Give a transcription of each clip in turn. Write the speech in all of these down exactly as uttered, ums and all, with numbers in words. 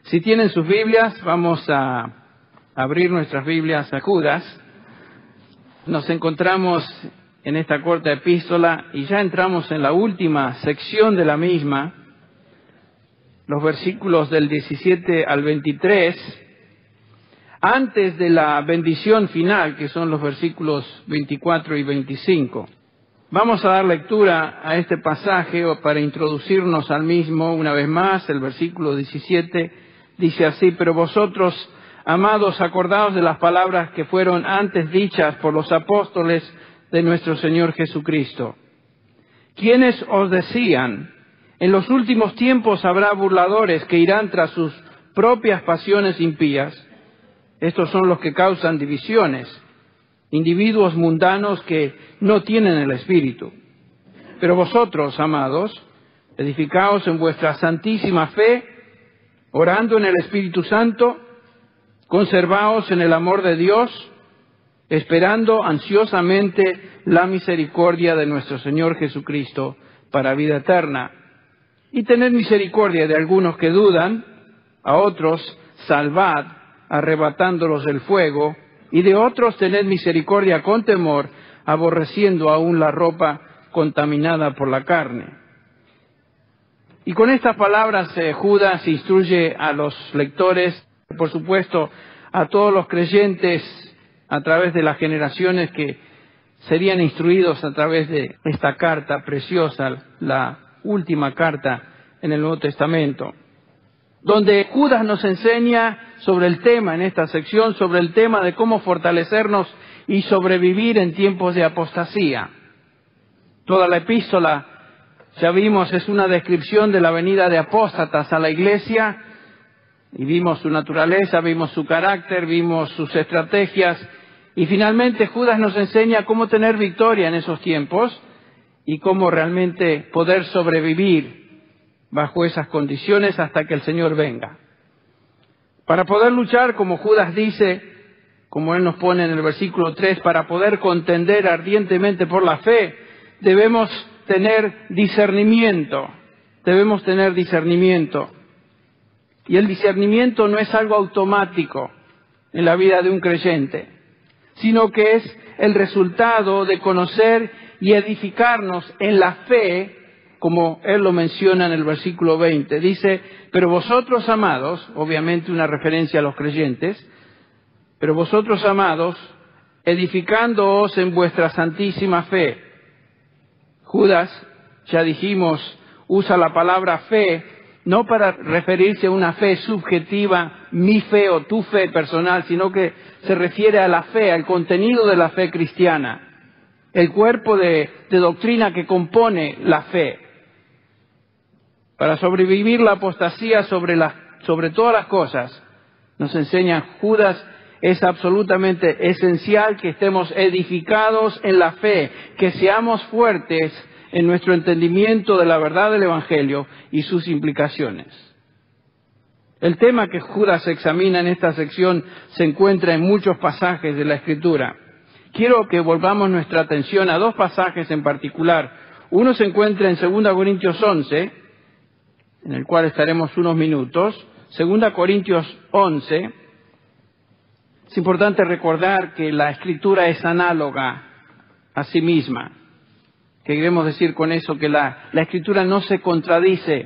Si tienen sus Biblias, vamos a abrir nuestras Biblias a Judas. Nos encontramos en esta corta epístola y ya entramos en la última sección de la misma, los versículos del diecisiete al veintitrés, antes de la bendición final, que son los versículos veinticuatro y veinticinco. Vamos a dar lectura a este pasaje para introducirnos al mismo una vez más. El versículo diecisiete dice así: pero vosotros, amados, acordaos de las palabras que fueron antes dichas por los apóstoles de nuestro Señor Jesucristo, quienes os decían: en los últimos tiempos habrá burladores que irán tras sus propias pasiones impías. Estos son los que causan divisiones, individuos mundanos que no tienen el Espíritu. Pero vosotros, amados, edificaos en vuestra santísima fe, orando en el Espíritu Santo, conservaos en el amor de Dios, esperando ansiosamente la misericordia de nuestro Señor Jesucristo para vida eterna. Y tened misericordia de algunos que dudan, a otros salvad, arrebatándolos del fuego, y de otros tened misericordia con temor, aborreciendo aún la ropa contaminada por la carne. Y con estas palabras eh, Judas instruye a los lectores, por supuesto a todos los creyentes a través de las generaciones que serían instruidos a través de esta carta preciosa, la última carta en el Nuevo Testamento, donde Judas nos enseña sobre el tema en esta sección, sobre el tema de cómo fortalecernos y sobrevivir en tiempos de apostasía. Toda la epístola, ya vimos, es una descripción de la venida de apóstatas a la iglesia, y vimos su naturaleza, vimos su carácter, vimos sus estrategias, y finalmente Judas nos enseña cómo tener victoria en esos tiempos y cómo realmente poder sobrevivir bajo esas condiciones hasta que el Señor venga. Para poder luchar, como Judas dice, como él nos pone en el versículo tres, para poder contender ardientemente por la fe, debemos tener discernimiento, debemos tener discernimiento. Y el discernimiento no es algo automático en la vida de un creyente, sino que es el resultado de conocer y edificarnos en la fe, como él lo menciona en el versículo veinte. Dice: pero vosotros, amados, obviamente una referencia a los creyentes, pero vosotros, amados, edificándoos en vuestra santísima fe. Judas, ya dijimos, usa la palabra fe no para referirse a una fe subjetiva, mi fe o tu fe personal, sino que se refiere a la fe, al contenido de la fe cristiana, el cuerpo de, de doctrina que compone la fe. Para sobrevivir la apostasía sobre, la, sobre todas las cosas, nos enseña Judas, es absolutamente esencial que estemos edificados en la fe, que seamos fuertes en nuestro entendimiento de la verdad del Evangelio y sus implicaciones. El tema que Judas examina en esta sección se encuentra en muchos pasajes de la Escritura. Quiero que volvamos nuestra atención a dos pasajes en particular. Uno se encuentra en segunda Corintios once, en el cual estaremos unos minutos. segunda Corintios once. Es importante recordar que la Escritura es análoga a sí misma. ¿Qué queremos decir con eso? Que la, la Escritura no se contradice.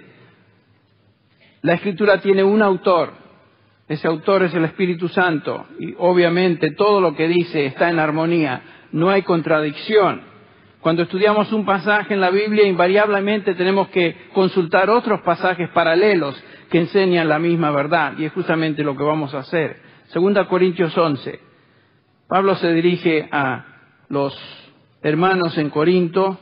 La Escritura tiene un autor. Ese autor es el Espíritu Santo. Y obviamente todo lo que dice está en armonía. No hay contradicción. Cuando estudiamos un pasaje en la Biblia, invariablemente tenemos que consultar otros pasajes paralelos que enseñan la misma verdad. Y es justamente lo que vamos a hacer. segunda Corintios once. Pablo se dirige a los hermanos en Corinto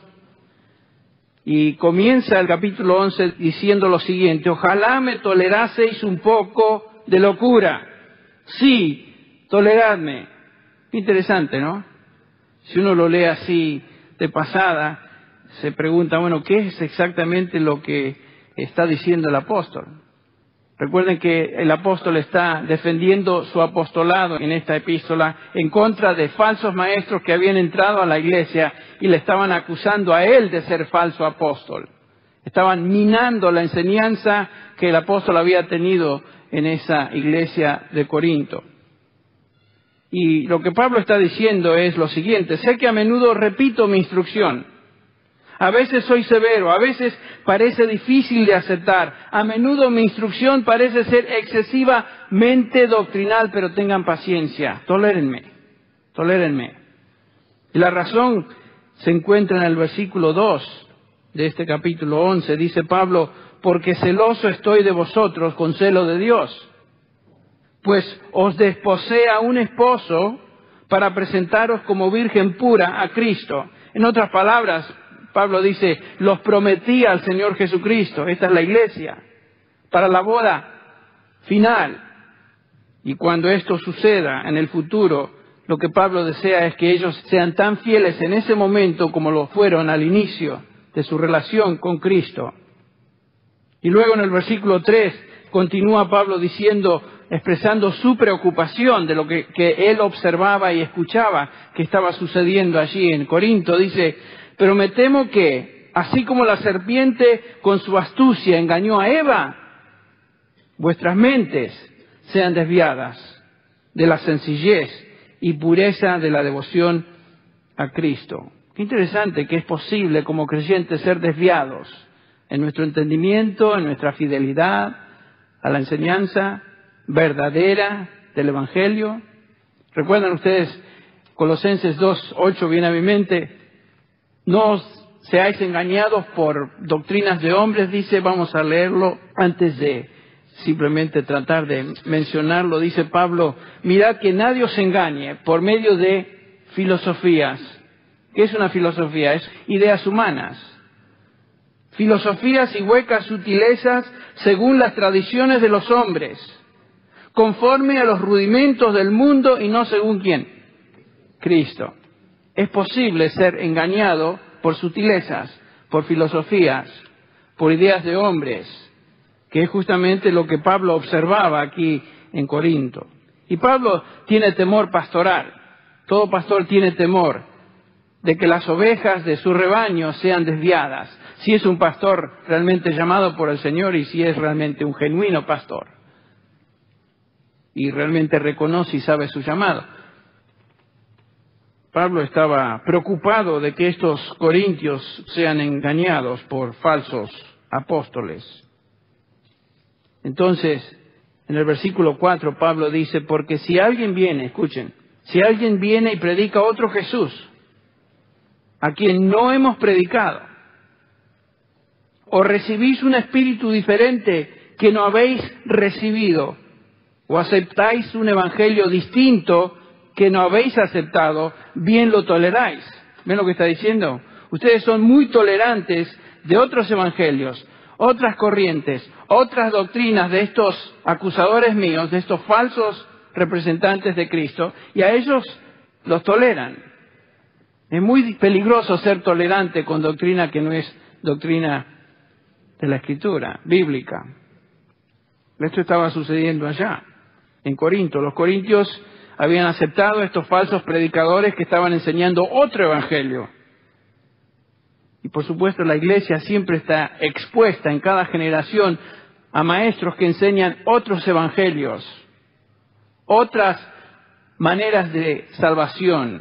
y comienza el capítulo once diciendo lo siguiente: ojalá me toleraseis un poco de locura. Sí, toleradme. Interesante, ¿no? Si uno lo lee así de pasada, se pregunta, bueno, ¿qué es exactamente lo que está diciendo el apóstol? Recuerden que el apóstol está defendiendo su apostolado en esta epístola en contra de falsos maestros que habían entrado a la iglesia y le estaban acusando a él de ser falso apóstol. Estaban minando la enseñanza que el apóstol había tenido en esa iglesia de Corinto. Y lo que Pablo está diciendo es lo siguiente: sé que a menudo repito mi instrucción. A veces soy severo, a veces parece difícil de aceptar. A menudo mi instrucción parece ser excesivamente doctrinal, pero tengan paciencia. Tolérenme, tolérenme. Y la razón se encuentra en el versículo dos de este capítulo once. Dice Pablo: porque celoso estoy de vosotros con celo de Dios, pues os desposé a un esposo para presentaros como virgen pura a Cristo. En otras palabras, Pablo dice, los prometí al Señor Jesucristo, esta es la iglesia, para la boda final. Y cuando esto suceda en el futuro, lo que Pablo desea es que ellos sean tan fieles en ese momento como lo fueron al inicio de su relación con Cristo. Y luego en el versículo tres continúa Pablo diciendo, expresando su preocupación de lo que, que él observaba y escuchaba que estaba sucediendo allí en Corinto. Dice, pero me temo que, así como la serpiente con su astucia engañó a Eva, vuestras mentes sean desviadas de la sencillez y pureza de la devoción a Cristo. Qué interesante que es posible como creyentes ser desviados en nuestro entendimiento, en nuestra fidelidad a la enseñanza verdadera del Evangelio. ¿Recuerdan ustedes Colosenses dos ocho viene a mi mente? No os seáis engañados por doctrinas de hombres, dice, vamos a leerlo antes de simplemente tratar de mencionarlo. Dice Pablo, mirad que nadie os engañe por medio de filosofías. ¿Qué es una filosofía? Es ideas humanas. Filosofías y huecas sutilezas según las tradiciones de los hombres, conforme a los rudimentos del mundo y no según quién. Cristo. Es posible ser engañado por sutilezas, por filosofías, por ideas de hombres, que es justamente lo que Pablo observaba aquí en Corinto. Y Pablo tiene temor pastoral. Todo pastor tiene temor de que las ovejas de su rebaño sean desviadas, si es un pastor realmente llamado por el Señor y si es realmente un genuino pastor y realmente reconoce y sabe su llamado. Pablo estaba preocupado de que estos corintios sean engañados por falsos apóstoles. Entonces, en el versículo cuatro, Pablo dice, porque si alguien viene, escuchen, si alguien viene y predica otro Jesús, a quien no hemos predicado, o recibís un espíritu diferente que no habéis recibido, o aceptáis un evangelio distinto que no habéis aceptado, bien lo toleráis. ¿Ven lo que está diciendo? Ustedes son muy tolerantes de otros evangelios, otras corrientes, otras doctrinas de estos acusadores míos, de estos falsos representantes de Cristo, y a ellos los toleran. Es muy peligroso ser tolerante con doctrina que no es doctrina de la Escritura, bíblica. Esto estaba sucediendo allá, en Corinto. Los corintios habían aceptado a estos falsos predicadores que estaban enseñando otro evangelio. Y por supuesto la iglesia siempre está expuesta en cada generación a maestros que enseñan otros evangelios, otras maneras de salvación.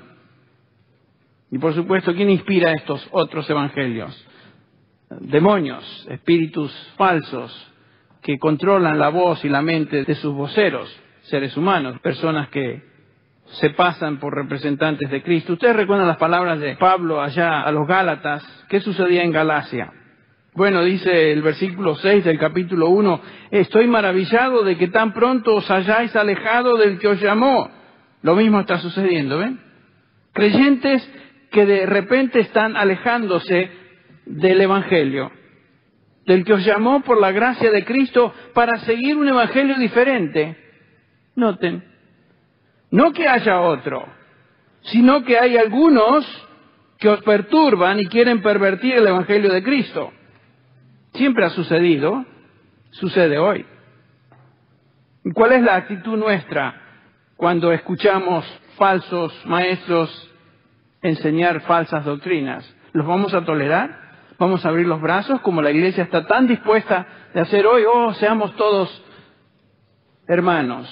Y por supuesto, ¿quién inspira estos otros evangelios? Demonios, espíritus falsos que controlan la voz y la mente de sus voceros, seres humanos, personas que se pasan por representantes de Cristo. Ustedes recuerdan las palabras de Pablo allá a los Gálatas. ¿Qué sucedía en Galacia? Bueno, dice el versículo seis del capítulo uno, estoy maravillado de que tan pronto os hayáis alejado del que os llamó. Lo mismo está sucediendo, ¿ven? Creyentes que de repente están alejándose del Evangelio, del que os llamó por la gracia de Cristo para seguir un Evangelio diferente. Noten, no que haya otro, sino que hay algunos que os perturban y quieren pervertir el Evangelio de Cristo. Siempre ha sucedido, sucede hoy. ¿Y cuál es la actitud nuestra cuando escuchamos falsos maestros enseñar falsas doctrinas? ¿Los vamos a tolerar? Vamos a abrir los brazos como la iglesia está tan dispuesta de hacer hoy. Oh, seamos todos hermanos.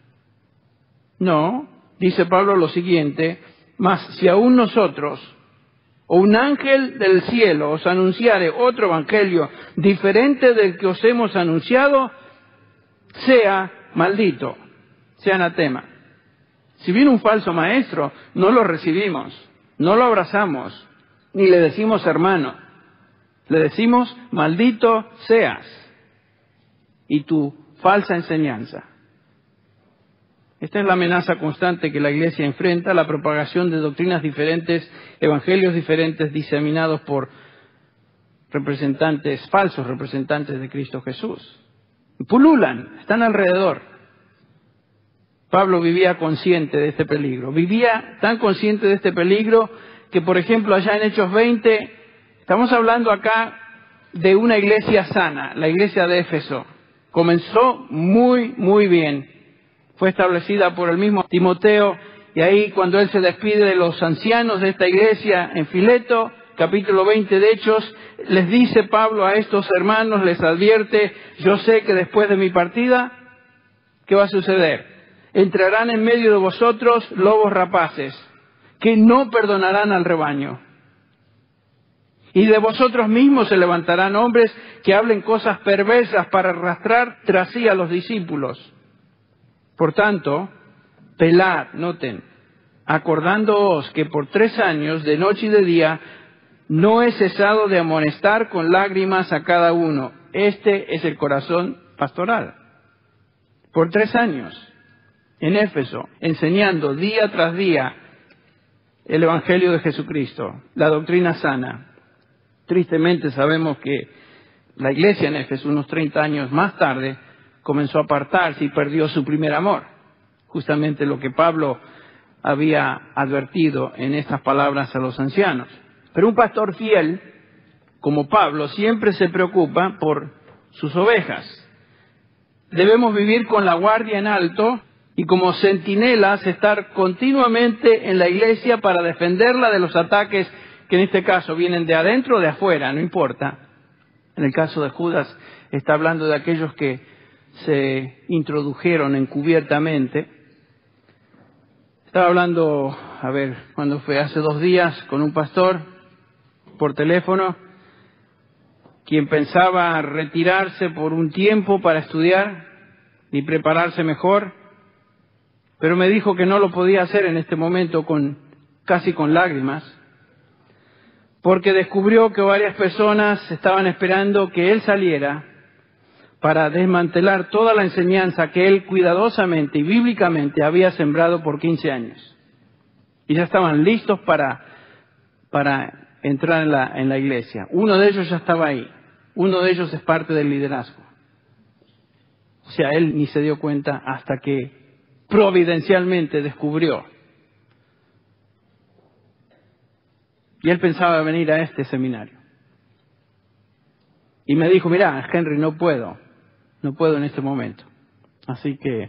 No, dice Pablo lo siguiente: mas si aún nosotros o un ángel del cielo os anunciare otro evangelio diferente del que os hemos anunciado, sea maldito, sea anatema. Si viene un falso maestro, no lo recibimos, no lo abrazamos, ni le decimos hermano. Le decimos maldito seas y tu falsa enseñanza. Esta es la amenaza constante que la Iglesia enfrenta, la propagación de doctrinas diferentes, evangelios diferentes diseminados por representantes, falsos representantes de Cristo Jesús. Pululan, están alrededor. Pablo vivía consciente de este peligro. Vivía tan consciente de este peligro que, por ejemplo, allá en Hechos veinte, estamos hablando acá de una iglesia sana, la iglesia de Éfeso. Comenzó muy, muy bien. Fue establecida por el mismo Timoteo, y ahí cuando él se despide de los ancianos de esta iglesia en Fileto, capítulo veinte de Hechos, les dice Pablo a estos hermanos, les advierte: yo sé que después de mi partida, ¿qué va a suceder? Entrarán en medio de vosotros lobos rapaces, que no perdonarán al rebaño. Y de vosotros mismos se levantarán hombres que hablen cosas perversas para arrastrar tras sí a los discípulos. Por tanto, velad, noten, acordándoos que por tres años, de noche y de día, no he cesado de amonestar con lágrimas a cada uno. Este es el corazón pastoral. Por tres años, en Éfeso, enseñando día tras día el Evangelio de Jesucristo, la doctrina sana. Tristemente sabemos que la iglesia en Éfeso, unos treinta años más tarde, comenzó a apartarse y perdió su primer amor. Justamente lo que Pablo había advertido en estas palabras a los ancianos. Pero un pastor fiel, como Pablo, siempre se preocupa por sus ovejas. Debemos vivir con la guardia en alto y como centinelas estar continuamente en la iglesia para defenderla de los ataques que en este caso vienen de adentro o de afuera, no importa. En el caso de Judas está hablando de aquellos que se introdujeron encubiertamente. Estaba hablando, a ver, ¿cuándo fue? Hace dos días con un pastor por teléfono, quien pensaba retirarse por un tiempo para estudiar y prepararse mejor, pero me dijo que no lo podía hacer en este momento, con casi con lágrimas, porque descubrió que varias personas estaban esperando que él saliera para desmantelar toda la enseñanza que él cuidadosamente y bíblicamente había sembrado por quince años. Y ya estaban listos para, para entrar en la, en la iglesia. Uno de ellos ya estaba ahí. Uno de ellos es parte del liderazgo. O sea, él ni se dio cuenta hasta que providencialmente descubrió. Y él pensaba venir a este seminario. Y me dijo: mira, Henry, no puedo. No puedo en este momento. Así que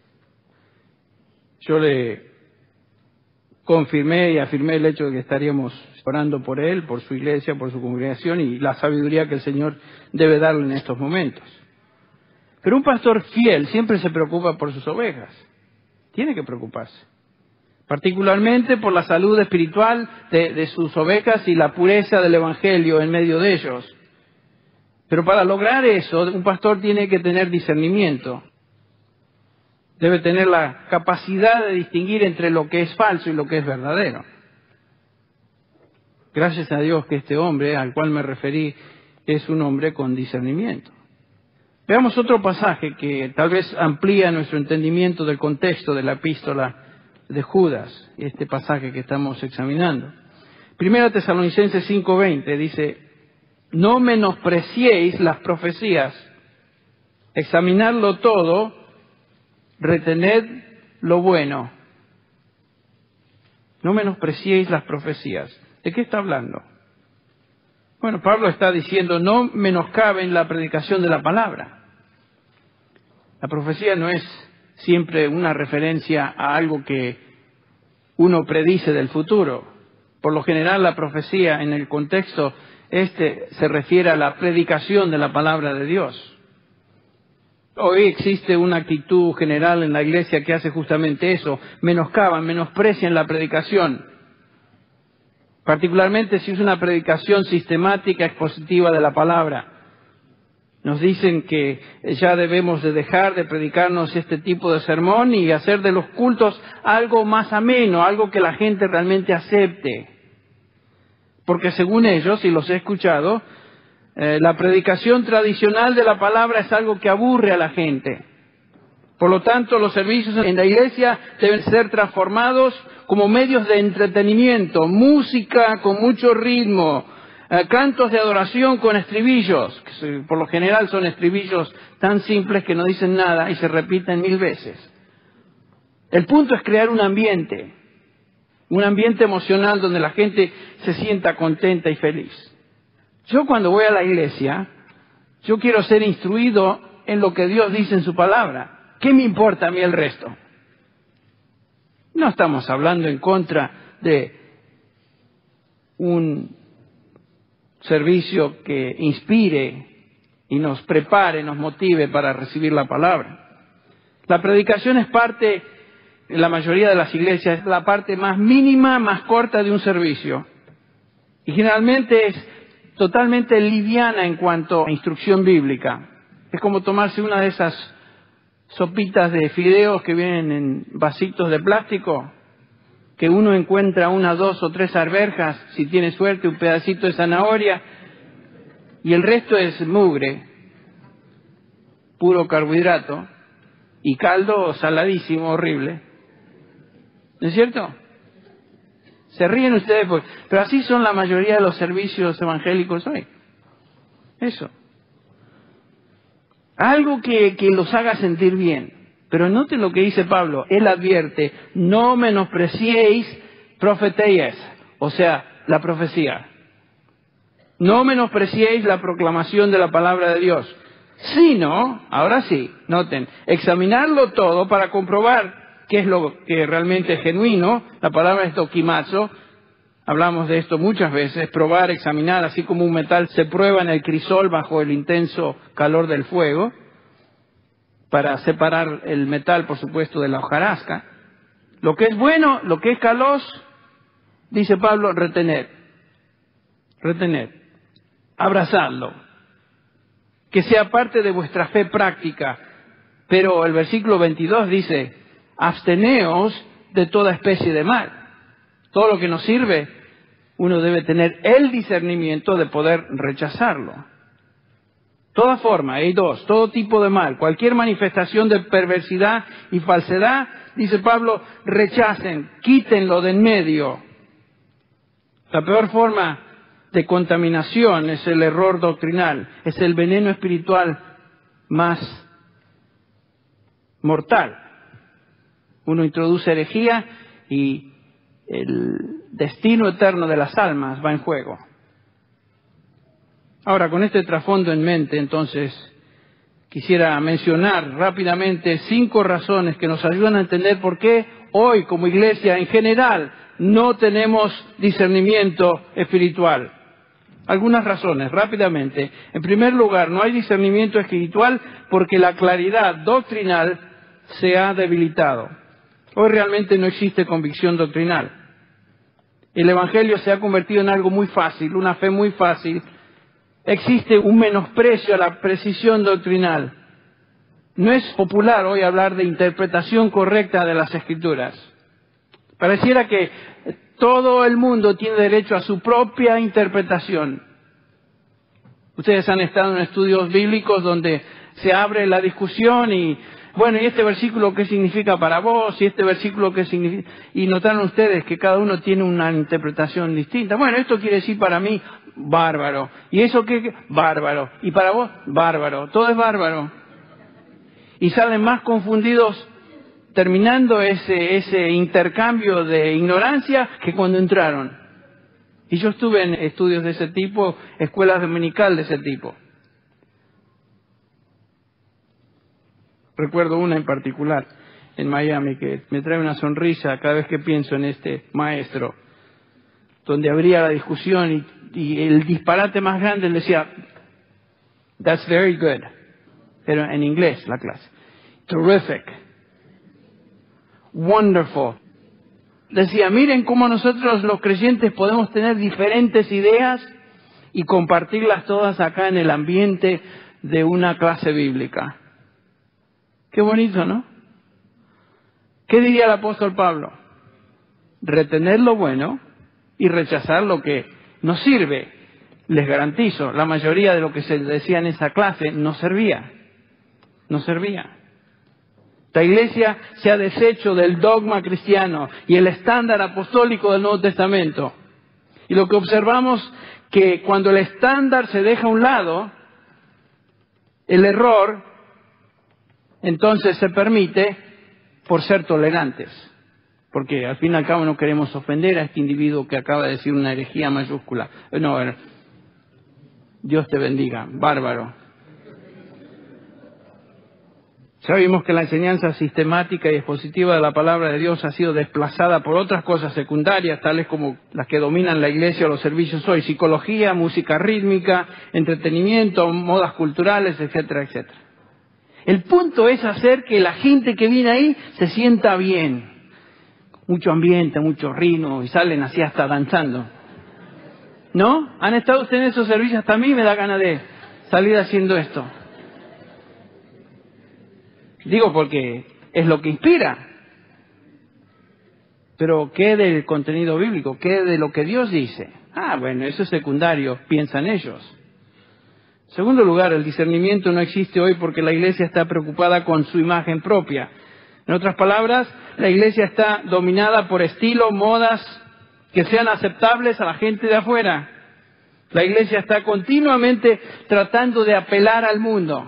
yo le confirmé y afirmé el hecho de que estaríamos orando por él, por su iglesia, por su congregación y la sabiduría que el Señor debe darle en estos momentos. Pero un pastor fiel siempre se preocupa por sus ovejas. Tiene que preocuparse. Particularmente por la salud espiritual de, de sus ovejas y la pureza del Evangelio en medio de ellos. Pero para lograr eso, un pastor tiene que tener discernimiento. Debe tener la capacidad de distinguir entre lo que es falso y lo que es verdadero. Gracias a Dios que este hombre al cual me referí es un hombre con discernimiento. Veamos otro pasaje que tal vez amplía nuestro entendimiento del contexto de la epístola de Judas, este pasaje que estamos examinando. Primera Tesalonicenses cinco veinte dice: no menospreciéis las profecías, examinadlo todo, retened lo bueno. No menospreciéis las profecías. ¿De qué está hablando? Bueno, Pablo está diciendo: no menoscaben la predicación de la palabra. La profecía no es siempre una referencia a algo que uno predice del futuro. Por lo general, la profecía en el contexto Este se refiere a la predicación de la palabra de Dios. Hoy existe una actitud general en la iglesia que hace justamente eso, menoscaban, menosprecian la predicación. Particularmente si es una predicación sistemática, expositiva de la palabra. Nos dicen que ya debemos de dejar de predicarnos este tipo de sermón y hacer de los cultos algo más ameno, algo que la gente realmente acepte. Porque según ellos, y los he escuchado, eh, la predicación tradicional de la palabra es algo que aburre a la gente. Por lo tanto, los servicios en la iglesia deben ser transformados como medios de entretenimiento, música con mucho ritmo, eh, cantos de adoración con estribillos, que por lo general son estribillos tan simples que no dicen nada y se repiten mil veces. El punto es crear un ambiente, un ambiente emocional donde la gente se sienta contenta y feliz. Yo cuando voy a la iglesia, yo quiero ser instruido en lo que Dios dice en su palabra. ¿Qué me importa a mí el resto? No estamos hablando en contra de un servicio que inspire y nos prepare, nos motive para recibir la palabra. La predicación es parte, en la mayoría de las iglesias, es la parte más mínima, más corta de un servicio. Y generalmente es totalmente liviana en cuanto a instrucción bíblica. Es como tomarse una de esas sopitas de fideos que vienen en vasitos de plástico, que uno encuentra una, dos o tres arvejas, si tiene suerte, un pedacito de zanahoria, y el resto es mugre, puro carbohidrato, y caldo saladísimo, horrible. ¿No es cierto? Se ríen ustedes, pues, pero así son la mayoría de los servicios evangélicos hoy. Eso. Algo que, que los haga sentir bien. Pero noten lo que dice Pablo. Él advierte, no menospreciéis profetías, o sea, la profecía. No menospreciéis la proclamación de la palabra de Dios. Sino, ahora sí, noten, examinarlo todo para comprobar qué es lo que realmente es genuino. La palabra es dokimazo. Hablamos de esto muchas veces, probar, examinar, así como un metal se prueba en el crisol bajo el intenso calor del fuego, para separar el metal, por supuesto, de la hojarasca. Lo que es bueno, lo que es caloz, dice Pablo, retener, retener, abrazarlo, que sea parte de vuestra fe práctica. Pero el versículo veintidós dice, absteneos de toda especie de mal. Todo lo que nos sirve, uno debe tener el discernimiento de poder rechazarlo. Toda forma, hay dos, todo tipo de mal, cualquier manifestación de perversidad y falsedad, dice Pablo, rechacen, quítenlo de en medio. La peor forma de contaminación es el error doctrinal, es el veneno espiritual más mortal. Uno introduce herejía y el destino eterno de las almas va en juego. Ahora, con este trasfondo en mente, entonces, quisiera mencionar rápidamente cinco razones que nos ayudan a entender por qué hoy, como iglesia en general, no tenemos discernimiento espiritual. Algunas razones, rápidamente. En primer lugar, no hay discernimiento espiritual porque la claridad doctrinal se ha debilitado. Hoy realmente no existe convicción doctrinal. El Evangelio se ha convertido en algo muy fácil, una fe muy fácil. Existe un menosprecio a la precisión doctrinal. No es popular hoy hablar de interpretación correcta de las Escrituras. Pareciera que todo el mundo tiene derecho a su propia interpretación. Ustedes han estado en estudios bíblicos donde se abre la discusión y, bueno, ¿y este versículo qué significa para vos? ¿Y este versículo qué significa? Y notaron ustedes que cada uno tiene una interpretación distinta. Bueno, esto quiere decir para mí, bárbaro. ¿Y eso qué? Bárbaro. ¿Y para vos? Bárbaro. Todo es bárbaro. Y salen más confundidos terminando ese, ese intercambio de ignorancia que cuando entraron. Y yo estuve en estudios de ese tipo, escuelas dominical de ese tipo. Recuerdo una en particular en Miami que me trae una sonrisa cada vez que pienso en este maestro, donde habría la discusión y y el disparate más grande le decía, that's very good. Pero en inglés la clase. Terrific. Wonderful. Decía, miren cómo nosotros los creyentes podemos tener diferentes ideas y compartirlas todas acá en el ambiente de una clase bíblica. Qué bonito, ¿no? ¿Qué diría el apóstol Pablo? Retener lo bueno y rechazar lo que no sirve. Les garantizo, la mayoría de lo que se decía en esa clase no servía. No servía. La Iglesia se ha deshecho del dogma cristiano y el estándar apostólico del Nuevo Testamento. Y lo que observamos que cuando el estándar se deja a un lado, el error, entonces se permite por ser tolerantes. Porque al fin y al cabo no queremos ofender a este individuo que acaba de decir una herejía mayúscula. No, Dios te bendiga, bárbaro. Sabemos que la enseñanza sistemática y expositiva de la palabra de Dios ha sido desplazada por otras cosas secundarias, tales como las que dominan la iglesia o los servicios hoy: psicología, música rítmica, entretenimiento, modas culturales, etcétera, etcétera. El punto es hacer que la gente que viene ahí se sienta bien. Mucho ambiente, mucho ritmo, y salen así hasta danzando. ¿No? ¿Han estado ustedes en esos servicios? Hasta a mí me da ganas de salir haciendo esto. Digo porque es lo que inspira. Pero ¿qué del contenido bíblico? ¿Qué de lo que Dios dice? Ah, bueno, eso es secundario, piensan ellos. En segundo lugar, el discernimiento no existe hoy porque la iglesia está preocupada con su imagen propia. En otras palabras, la iglesia está dominada por estilos, modas que sean aceptables a la gente de afuera. La iglesia está continuamente tratando de apelar al mundo,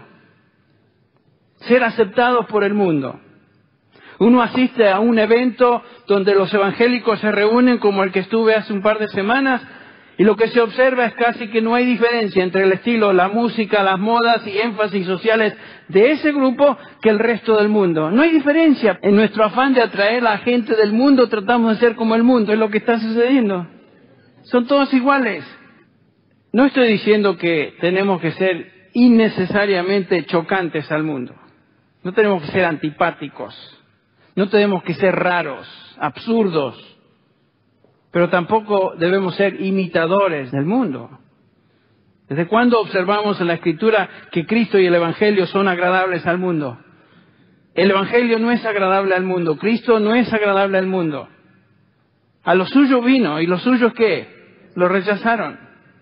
ser aceptados por el mundo. Uno asiste a un evento donde los evangélicos se reúnen, como el que estuve hace un par de semanas, y lo que se observa es casi que no hay diferencia entre el estilo, la música, las modas y énfasis sociales de ese grupo que el resto del mundo. No hay diferencia. En nuestro afán de atraer a la gente del mundo, tratamos de ser como el mundo. Es lo que está sucediendo. Son todos iguales. No estoy diciendo que tenemos que ser innecesariamente chocantes al mundo. No tenemos que ser antipáticos. No tenemos que ser raros, absurdos. Pero tampoco debemos ser imitadores del mundo. ¿Desde cuándo observamos en la Escritura que Cristo y el Evangelio son agradables al mundo? El Evangelio no es agradable al mundo. Cristo no es agradable al mundo. A los suyos vino, ¿y los suyos qué? Lo rechazaron.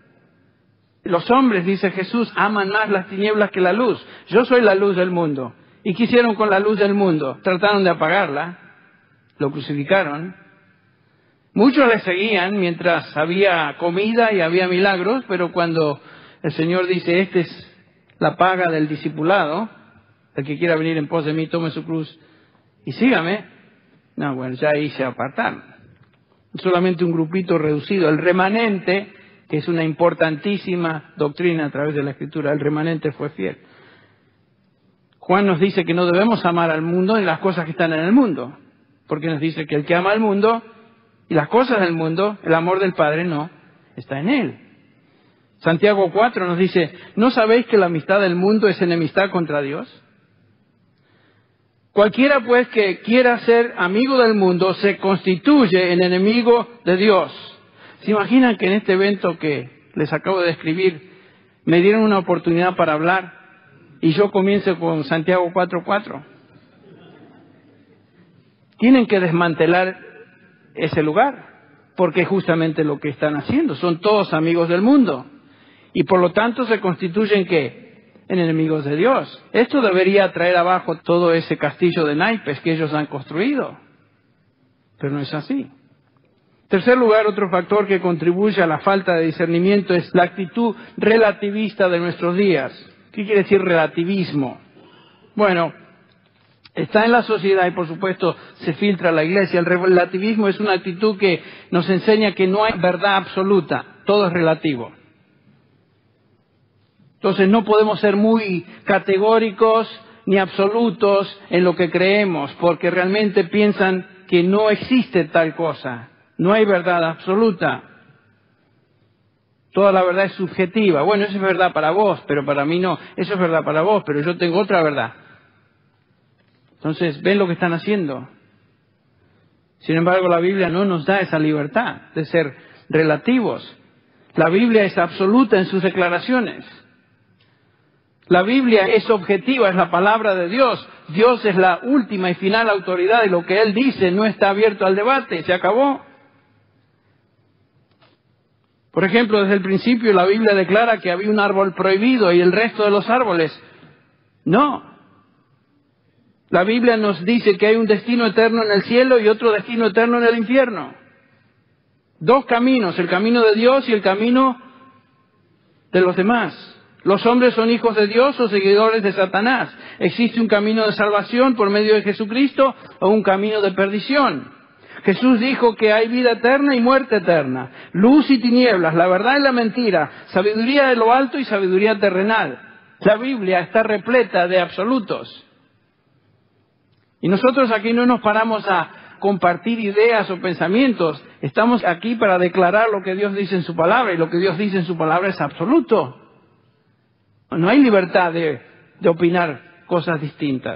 Los hombres, dice Jesús, aman más las tinieblas que la luz. Yo soy la luz del mundo. ¿Y qué hicieron con la luz del mundo? Trataron de apagarla. Lo crucificaron. Muchos le seguían mientras había comida y había milagros, pero cuando el Señor dice, esta es la paga del discipulado, el que quiera venir en pos de mí, tome su cruz y sígame, no, bueno, ya ahí se apartaron. Solamente un grupito reducido, el remanente, que es una importantísima doctrina a través de la Escritura, el remanente fue fiel. Juan nos dice que no debemos amar al mundo ni las cosas que están en el mundo, porque nos dice que el que ama al mundo y las cosas del mundo, el amor del Padre no está en él. Santiago cuatro nos dice, ¿no sabéis que la amistad del mundo es enemistad contra Dios? Cualquiera pues que quiera ser amigo del mundo se constituye en enemigo de Dios. ¿Se imaginan que en este evento que les acabo de describir me dieron una oportunidad para hablar y yo comienzo con Santiago cuatro cuatro? Tienen que desmantelar ese lugar, porque es justamente lo que están haciendo. Son todos amigos del mundo y por lo tanto se constituyen ¿qué? En enemigos de Dios. Esto debería traer abajo todo ese castillo de naipes que ellos han construido, pero no es así. En tercer lugar, otro factor que contribuye a la falta de discernimiento es la actitud relativista de nuestros días. ¿Qué quiere decir relativismo? Bueno, está en la sociedad y por supuesto se filtra a la iglesia. El relativismo es una actitud que nos enseña que no hay verdad absoluta, todo es relativo. Entonces no podemos ser muy categóricos ni absolutos en lo que creemos, porque realmente piensan que no existe tal cosa, no hay verdad absoluta. Toda la verdad es subjetiva. Bueno, eso es verdad para vos, pero para mí no. Eso es verdad para vos, pero yo tengo otra verdad. Entonces, ¿ven lo que están haciendo? Sin embargo, la Biblia no nos da esa libertad de ser relativos. La Biblia es absoluta en sus declaraciones. La Biblia es objetiva, es la palabra de Dios. Dios es la última y final autoridad y lo que Él dice no está abierto al debate, se acabó. Por ejemplo, desde el principio la Biblia declara que había un árbol prohibido y el resto de los árboles no. La Biblia nos dice que hay un destino eterno en el cielo y otro destino eterno en el infierno. Dos caminos, el camino de Dios y el camino de los demás. Los hombres son hijos de Dios o seguidores de Satanás. ¿Existe un camino de salvación por medio de Jesucristo o un camino de perdición? Jesús dijo que hay vida eterna y muerte eterna, luz y tinieblas, la verdad y la mentira, sabiduría de lo alto y sabiduría terrenal. La Biblia está repleta de absolutos. Y nosotros aquí no nos paramos a compartir ideas o pensamientos. Estamos aquí para declarar lo que Dios dice en su palabra, y lo que Dios dice en su palabra es absoluto. No hay libertad de, de opinar cosas distintas.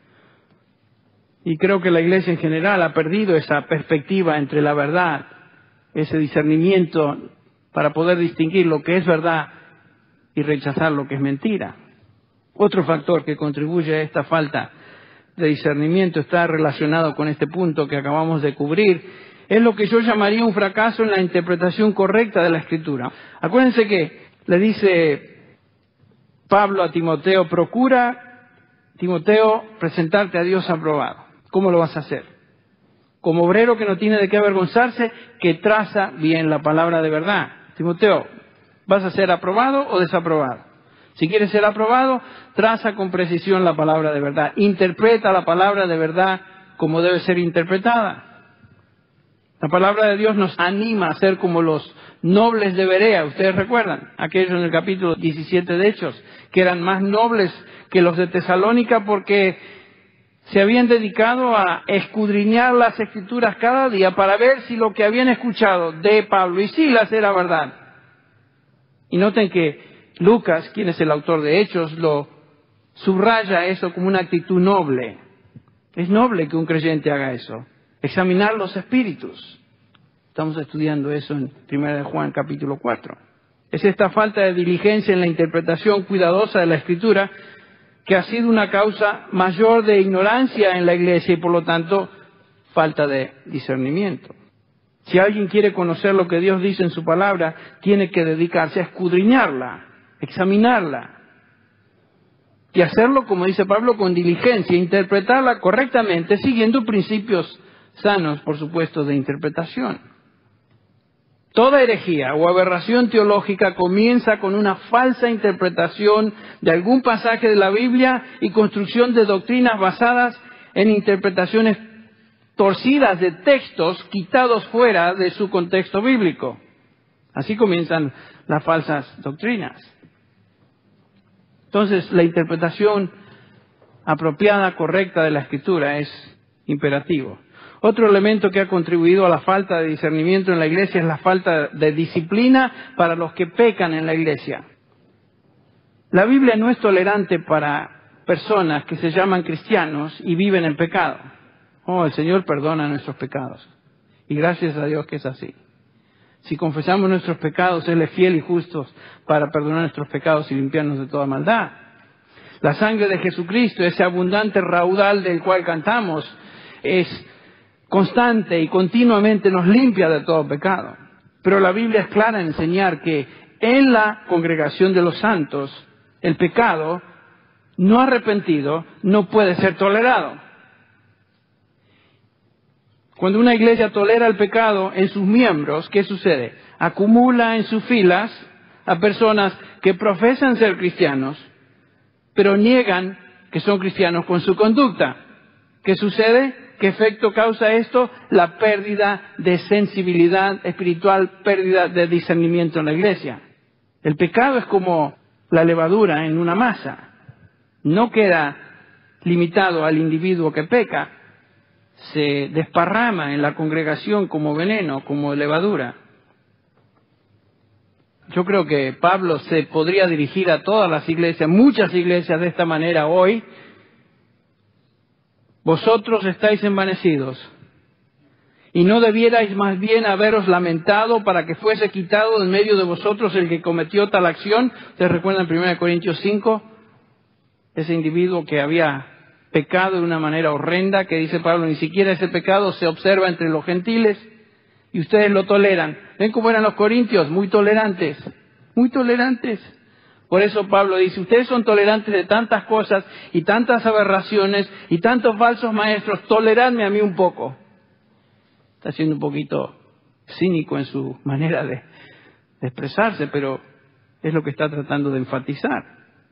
Y creo que la Iglesia en general ha perdido esa perspectiva entre la verdad, ese discernimiento para poder distinguir lo que es verdad y rechazar lo que es mentira. Otro factor que contribuye a esta falta de discernimiento está relacionado con este punto que acabamos de cubrir. Es lo que yo llamaría un fracaso en la interpretación correcta de la Escritura. Acuérdense que le dice Pablo a Timoteo, procura, Timoteo, presentarte a Dios aprobado. ¿Cómo lo vas a hacer? Como obrero que no tiene de qué avergonzarse, que traza bien la palabra de verdad. Timoteo, ¿vas a ser aprobado o desaprobado? Si quieres ser aprobado, traza con precisión la palabra de verdad. Interpreta la palabra de verdad como debe ser interpretada. La palabra de Dios nos anima a ser como los nobles de Berea. Ustedes recuerdan, aquellos en el capítulo diecisiete de Hechos, que eran más nobles que los de Tesalónica porque se habían dedicado a escudriñar las Escrituras cada día para ver si lo que habían escuchado de Pablo y Silas era verdad. Y noten que Lucas, quien es el autor de Hechos, lo subraya eso como una actitud noble. Es noble que un creyente haga eso. Examinar los espíritus. Estamos estudiando eso en primera de Juan capítulo cuatro. Es esta falta de diligencia en la interpretación cuidadosa de la Escritura que ha sido una causa mayor de ignorancia en la Iglesia y por lo tanto falta de discernimiento. Si alguien quiere conocer lo que Dios dice en su palabra, tiene que dedicarse a escudriñarla, examinarla y hacerlo, como dice Pablo, con diligencia, interpretarla correctamente, siguiendo principios sanos, por supuesto, de interpretación. Toda herejía o aberración teológica comienza con una falsa interpretación de algún pasaje de la Biblia y construcción de doctrinas basadas en interpretaciones torcidas de textos quitados fuera de su contexto bíblico. Así comienzan las falsas doctrinas. Entonces, la interpretación apropiada, correcta de la Escritura es imperativo. Otro elemento que ha contribuido a la falta de discernimiento en la Iglesia es la falta de disciplina para los que pecan en la Iglesia. La Biblia no es tolerante para personas que se llaman cristianos y viven en pecado. Oh, el Señor perdona nuestros pecados. Y gracias a Dios que es así. Si confesamos nuestros pecados, Él es fiel y justo para perdonar nuestros pecados y limpiarnos de toda maldad. La sangre de Jesucristo, ese abundante raudal del cual cantamos, es constante y continuamente nos limpia de todo pecado. Pero la Biblia es clara en enseñar que en la congregación de los santos, el pecado no arrepentido no puede ser tolerado. Cuando una iglesia tolera el pecado en sus miembros, ¿qué sucede? Acumula en sus filas a personas que profesan ser cristianos, pero niegan que son cristianos con su conducta. ¿Qué sucede? ¿Qué efecto causa esto? La pérdida de sensibilidad espiritual, pérdida de discernimiento en la iglesia. El pecado es como la levadura en una masa. No queda limitado al individuo que peca. Se desparrama en la congregación como veneno, como levadura. Yo creo que Pablo se podría dirigir a todas las iglesias, muchas iglesias de esta manera hoy. Vosotros estáis envanecidos, y no debierais más bien haberos lamentado para que fuese quitado de en medio de vosotros el que cometió tal acción. ¿Ustedes recuerdan en primera Corintios cinco? Ese individuo que había pecado de una manera horrenda, que dice Pablo, ni siquiera ese pecado se observa entre los gentiles, y ustedes lo toleran. ¿Ven cómo eran los corintios? Muy tolerantes, muy tolerantes. Por eso Pablo dice, ustedes son tolerantes de tantas cosas y tantas aberraciones y tantos falsos maestros, toleradme a mí un poco. Está siendo un poquito cínico en su manera de, de expresarse, pero es lo que está tratando de enfatizar.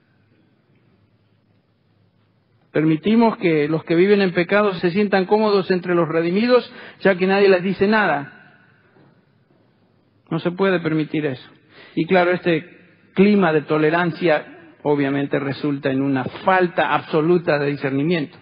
Permitimos que los que viven en pecado se sientan cómodos entre los redimidos, ya que nadie les dice nada. No se puede permitir eso. Y claro, este clima de tolerancia obviamente resulta en una falta absoluta de discernimiento.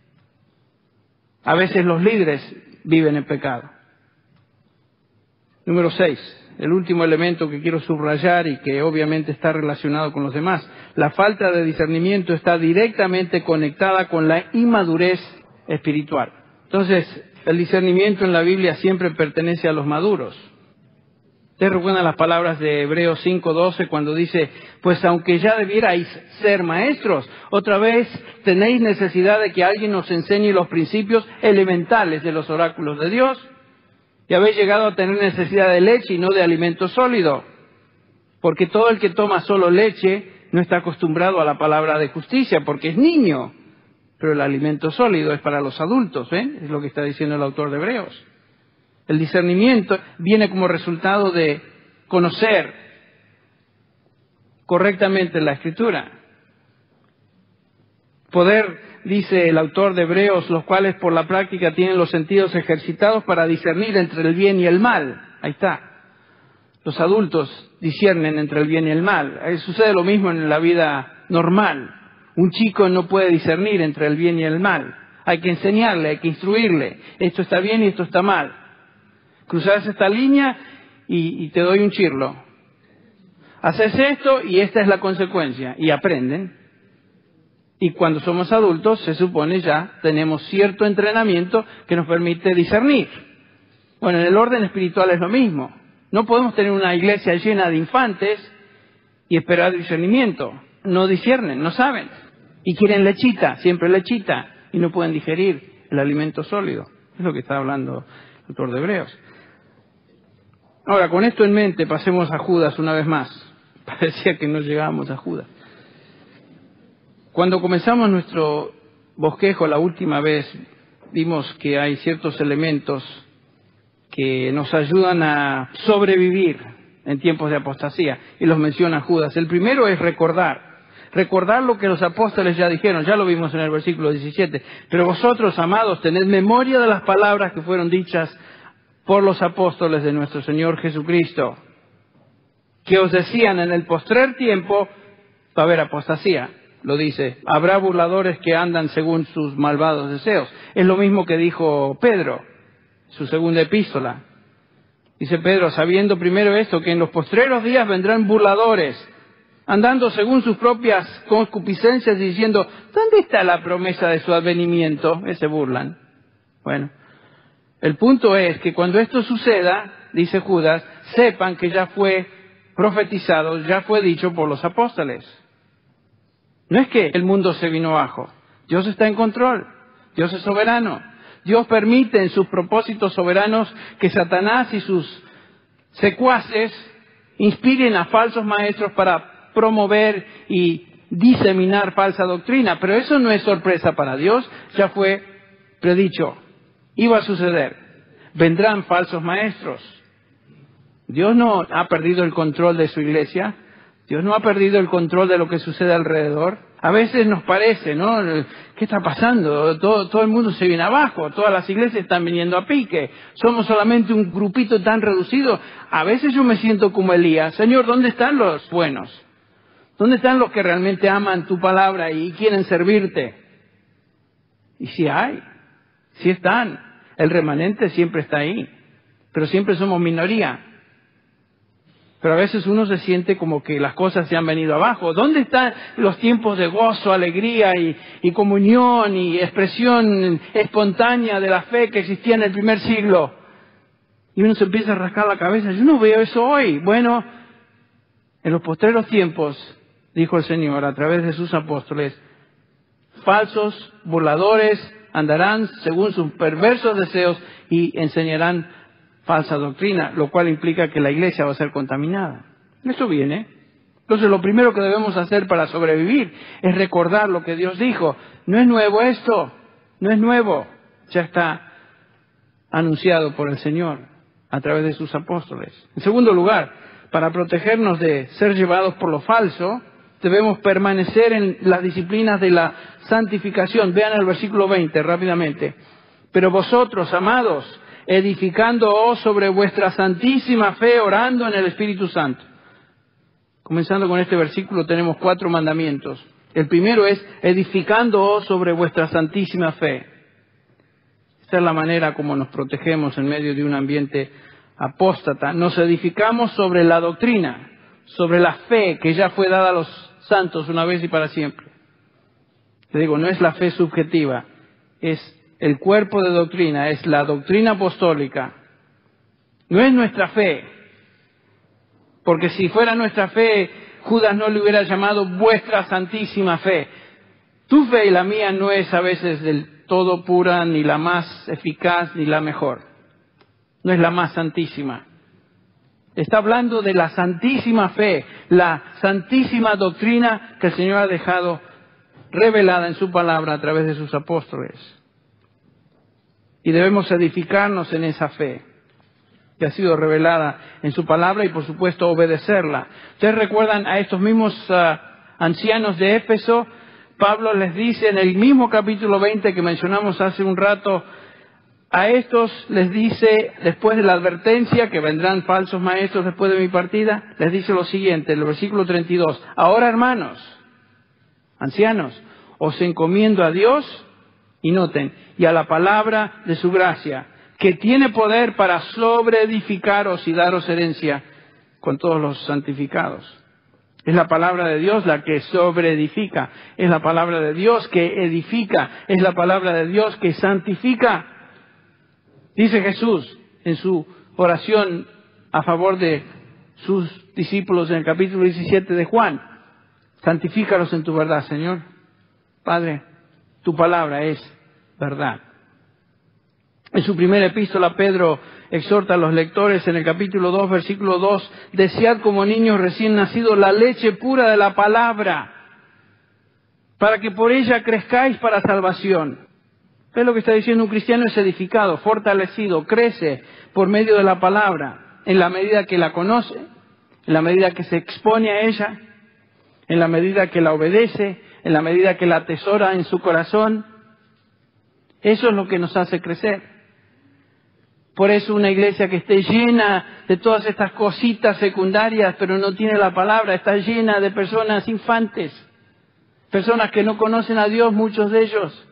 A veces los líderes viven en pecado. Número seis, el último elemento que quiero subrayar y que obviamente está relacionado con los demás. La falta de discernimiento está directamente conectada con la inmadurez espiritual. Entonces, el discernimiento en la Biblia siempre pertenece a los maduros. ¿Ustedes recuerdan las palabras de Hebreos cinco doce cuando dice, pues aunque ya debierais ser maestros, otra vez tenéis necesidad de que alguien os enseñe los principios elementales de los oráculos de Dios? Y habéis llegado a tener necesidad de leche y no de alimento sólido. Porque todo el que toma solo leche no está acostumbrado a la palabra de justicia, porque es niño. Pero el alimento sólido es para los adultos, ¿ven? Es lo que está diciendo el autor de Hebreos. El discernimiento viene como resultado de conocer correctamente la Escritura. Poder, dice el autor de Hebreos, los cuales por la práctica tienen los sentidos ejercitados para discernir entre el bien y el mal. Ahí está. Los adultos disciernen entre el bien y el mal. Ahí sucede lo mismo en la vida normal. Un chico no puede discernir entre el bien y el mal. Hay que enseñarle, hay que instruirle. Esto está bien y esto está mal. Cruzas esta línea y, y te doy un chirlo. Haces esto y esta es la consecuencia. Y aprenden. Y cuando somos adultos, se supone ya tenemos cierto entrenamiento que nos permite discernir. Bueno, en el orden espiritual es lo mismo. No podemos tener una iglesia llena de infantes y esperar discernimiento. No disciernen, no saben. Y quieren lechita, siempre lechita. Y no pueden digerir el alimento sólido. Es lo que está hablando el autor de Hebreos. Ahora, con esto en mente, pasemos a Judas una vez más. Parecía que no llegábamos a Judas. Cuando comenzamos nuestro bosquejo la última vez, vimos que hay ciertos elementos que nos ayudan a sobrevivir en tiempos de apostasía, y los menciona Judas. El primero es recordar. Recordar lo que los apóstoles ya dijeron, ya lo vimos en el versículo diecisiete. Pero vosotros, amados, tened memoria de las palabras que fueron dichas por los apóstoles de nuestro Señor Jesucristo, que os decían en el postrer tiempo va a haber apostasía. Lo dice, habrá burladores que andan según sus malvados deseos. Es lo mismo que dijo Pedro, su segunda epístola. Dice Pedro, sabiendo primero esto, que en los postreros días vendrán burladores, andando según sus propias concupiscencias y diciendo, ¿dónde está la promesa de su advenimiento? Eh, se burlan. Bueno, el punto es que cuando esto suceda, dice Judas, sepan que ya fue profetizado, ya fue dicho por los apóstoles. No es que el mundo se vino abajo. Dios está en control. Dios es soberano. Dios permite en sus propósitos soberanos que Satanás y sus secuaces inspiren a falsos maestros para promover y diseminar falsa doctrina. Pero eso no es sorpresa para Dios. Ya fue predicho. Iba a suceder. Vendrán falsos maestros. Dios no ha perdido el control de su iglesia. Dios no ha perdido el control de lo que sucede alrededor. A veces nos parece, ¿no? ¿Qué está pasando? Todo, todo el mundo se viene abajo, todas las iglesias están viniendo a pique. Somos solamente un grupito tan reducido. A veces yo me siento como Elías. Señor, ¿dónde están los buenos? ¿Dónde están los que realmente aman tu palabra y quieren servirte? Y sí hay, sí están. El remanente siempre está ahí, pero siempre somos minoría. Pero a veces uno se siente como que las cosas se han venido abajo. ¿Dónde están los tiempos de gozo, alegría y, y comunión y expresión espontánea de la fe que existía en el primer siglo? Y uno se empieza a rascar la cabeza. Yo no veo eso hoy. Bueno, en los postreros tiempos, dijo el Señor a través de sus apóstoles, falsos burladores andarán según sus perversos deseos y enseñarán falsa doctrina, lo cual implica que la iglesia va a ser contaminada. Eso viene. Entonces lo primero que debemos hacer para sobrevivir es recordar lo que Dios dijo. No es nuevo esto, no es nuevo. Ya está anunciado por el Señor a través de sus apóstoles. En segundo lugar, para protegernos de ser llevados por lo falso, debemos permanecer en las disciplinas de la santificación. Vean el versículo veinte rápidamente. Pero vosotros, amados, edificándoos sobre vuestra santísima fe, orando en el Espíritu Santo. Comenzando con este versículo tenemos cuatro mandamientos. El primero es edificándoos sobre vuestra santísima fe. Esta es la manera como nos protegemos en medio de un ambiente apóstata. Nos edificamos sobre la doctrina, sobre la fe que ya fue dada a los santos una vez y para siempre. Te digo, no es la fe subjetiva, es el cuerpo de doctrina, es la doctrina apostólica. No es nuestra fe, porque si fuera nuestra fe, Judas no le hubiera llamado vuestra santísima fe. Tu fe y la mía no es a veces del todo pura, ni la más eficaz, ni la mejor. No es la más santísima. Está hablando de la santísima fe, la santísima doctrina que el Señor ha dejado revelada en su palabra a través de sus apóstoles. Y debemos edificarnos en esa fe que ha sido revelada en su palabra y, por supuesto, obedecerla. Ustedes recuerdan a estos mismos uh, ancianos de Éfeso. Pablo les dice en el mismo capítulo veinte que mencionamos hace un rato, a estos les dice, después de la advertencia que vendrán falsos maestros después de mi partida, les dice lo siguiente, en el versículo treinta y dos. Ahora, hermanos, ancianos, os encomiendo a Dios, y noten, y a la palabra de su gracia, que tiene poder para sobreedificaros y daros herencia con todos los santificados. Es la palabra de Dios la que sobreedifica, es la palabra de Dios que edifica, es la palabra de Dios que santifica. Dice Jesús en su oración a favor de sus discípulos en el capítulo diecisiete de Juan, santifícalos en tu verdad, Señor. Padre, tu palabra es verdad. En su primera epístola, Pedro exhorta a los lectores en el capítulo dos, versículo dos, desead como niños recién nacidos la leche pura de la palabra, para que por ella crezcáis para salvación. ¿Ves lo que está diciendo? Un cristiano es edificado, fortalecido, crece por medio de la palabra, en la medida que la conoce, en la medida que se expone a ella, en la medida que la obedece, en la medida que la atesora en su corazón. Eso es lo que nos hace crecer. Por eso una iglesia que esté llena de todas estas cositas secundarias, pero no tiene la palabra, está llena de personas infantes, personas que no conocen a Dios, muchos de ellos,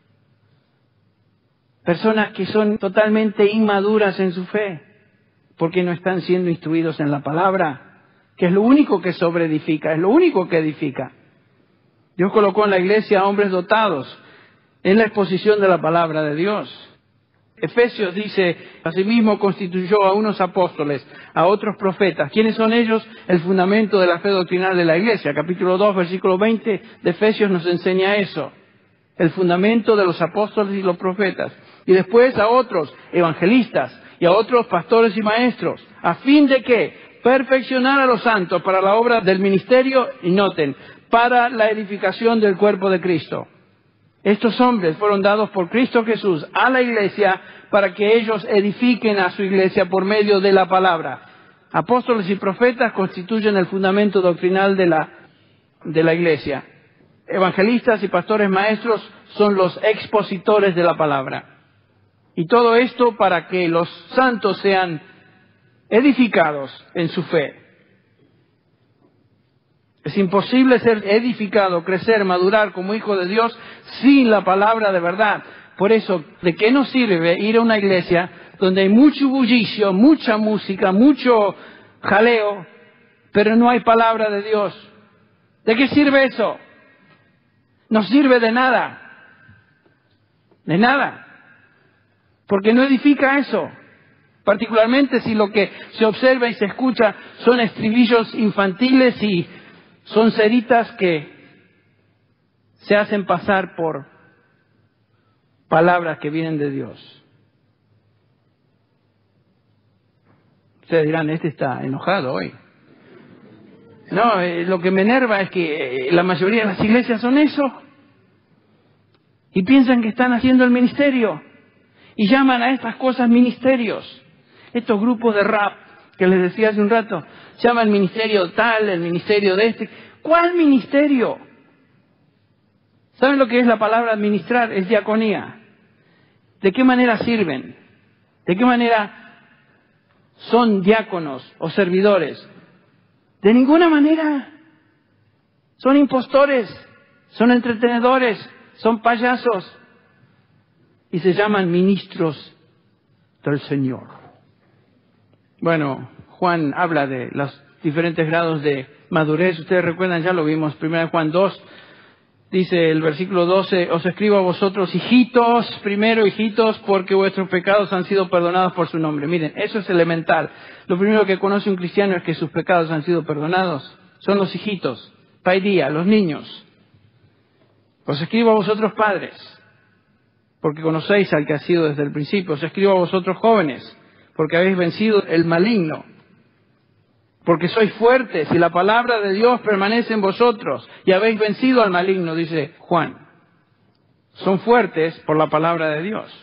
personas que son totalmente inmaduras en su fe, porque no están siendo instruidos en la palabra, que es lo único que sobreedifica, es lo único que edifica. Dios colocó en la iglesia a hombres dotados en la exposición de la palabra de Dios. Efesios dice, asimismo constituyó a unos apóstoles, a otros profetas. ¿Quiénes son ellos? El fundamento de la fe doctrinal de la iglesia. Capítulo dos, versículo veinte de Efesios nos enseña eso. El fundamento de los apóstoles y los profetas. Y después a otros evangelistas y a otros pastores y maestros. ¿A fin de qué? Perfeccionar a los santos para la obra del ministerio, y noten, para la edificación del cuerpo de Cristo. Estos hombres fueron dados por Cristo Jesús a la iglesia para que ellos edifiquen a su iglesia por medio de la palabra. Apóstoles y profetas constituyen el fundamento doctrinal de la, de la iglesia. Evangelistas y pastores maestros son los expositores de la palabra. Y todo esto para que los santos sean edificados en su fe. Es imposible ser edificado, crecer, madurar como hijo de Dios sin la palabra de verdad. Por eso, ¿de qué nos sirve ir a una iglesia donde hay mucho bullicio, mucha música, mucho jaleo, pero no hay palabra de Dios. ¿De qué sirve eso? No sirve de nada. De nada. Porque no edifica eso. Particularmente si lo que se observa y se escucha son estribillos infantiles y son ceritas que se hacen pasar por palabras que vienen de Dios. Ustedes dirán, este está enojado hoy. No, eh, lo que me enerva es que eh, la mayoría de las iglesias son eso. Y piensan que están haciendo el ministerio. Y llaman a estas cosas ministerios. Estos grupos de rap que les decía hace un rato, llaman el ministerio tal, el ministerio de este. ¿Cuál ministerio? ¿Saben lo que es la palabra administrar? Es diaconía. ¿De qué manera sirven? ¿De qué manera son diáconos o servidores? De ninguna manera. Son impostores, son entretenedores, son payasos. Y se llaman ministros del Señor. Bueno, Juan habla de los diferentes grados de madurez. Ustedes recuerdan, ya lo vimos, primero Juan dos. Dice el versículo doce, os escribo a vosotros hijitos, primero hijitos, porque vuestros pecados han sido perdonados por su nombre. Miren, eso es elemental. Lo primero que conoce un cristiano es que sus pecados han sido perdonados. Son los hijitos, paidía, los niños. Os escribo a vosotros padres, porque conocéis al que ha sido desde el principio. Os escribo a vosotros jóvenes, porque habéis vencido el maligno. Porque sois fuertes y la palabra de Dios permanece en vosotros y habéis vencido al maligno, dice Juan. Son fuertes por la palabra de Dios,